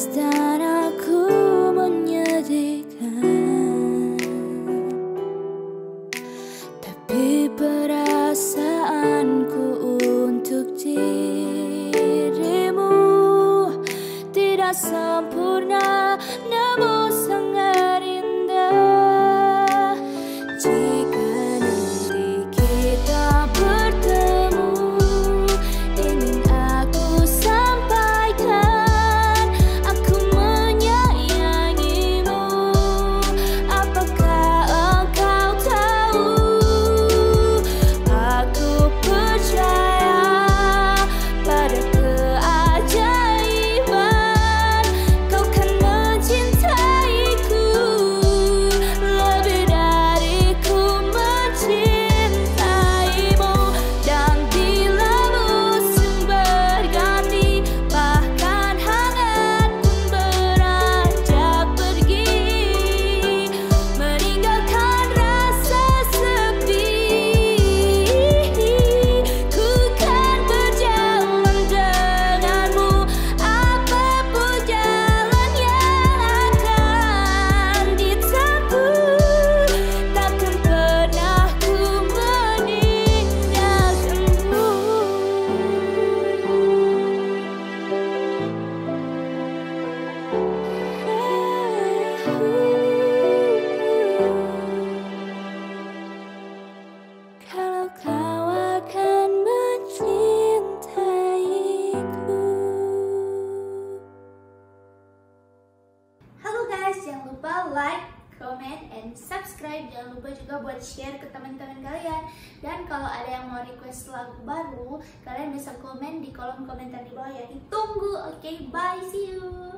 dan aku menyedihkan, tapi perasaanku untuk dirimu tidak sempurna, namun sangat indah. Jika nanti kita bertemu, ingin aku sampaikan, aku menyayangimu. Apakah engkau tahu, aku percaya pada keajaiban. Kau kan mencintaiku lebih dari ku mencintaimu. Dan bila musim berganti, bahkan hangat pun beranjak pergi, meninggalkan rasa sepi, ku kan berjalan denganmu apapun jalan yang akan ditempuh. Takkan pernah ku meninggalkanmu. Kalau kau akan mencintaiku. Halo guys, jangan lupa like, comment, and subscribe. Jangan lupa juga buat share ke teman-teman kalian. Dan kalau ada yang mau request lagu baru, kalian bisa komen di kolom komentar di bawah ya. Ditunggu, oke? Bye, see you.